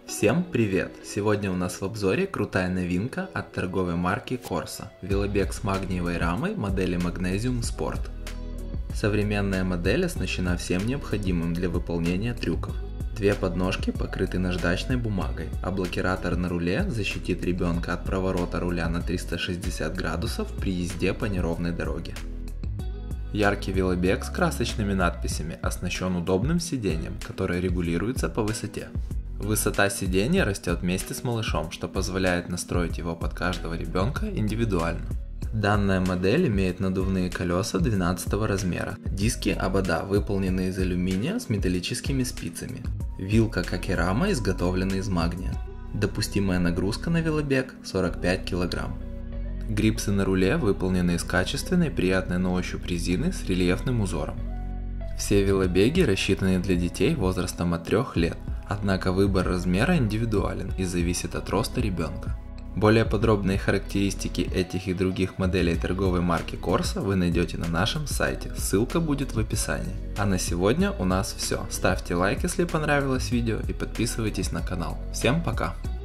Всем привет! Сегодня у нас в обзоре крутая новинка от торговой марки Corsa – велобег с магниевой рамой модели Magnesium Sport. Современная модель оснащена всем необходимым для выполнения трюков. Две подножки покрыты наждачной бумагой, а блокиратор на руле защитит ребенка от проворота руля на 360 градусов при езде по неровной дороге. Яркий велобег с красочными надписями оснащен удобным сиденьем, которое регулируется по высоте. Высота сиденья растет вместе с малышом, что позволяет настроить его под каждого ребенка индивидуально. Данная модель имеет надувные колеса 12 размера, диски обода выполнены из алюминия с металлическими спицами, вилка, как и рама, изготовлены из магния. Допустимая нагрузка на велобег 45 кг. Грипсы на руле выполнены из качественной, приятной на ощупь резины с рельефным узором. Все велобеги рассчитаны для детей возрастом от 3 лет, однако выбор размера индивидуален и зависит от роста ребенка. Более подробные характеристики этих и других моделей торговой марки Corsa вы найдете на нашем сайте, ссылка будет в описании. А на сегодня у нас все. Ставьте лайк, если понравилось видео, и подписывайтесь на канал. Всем пока!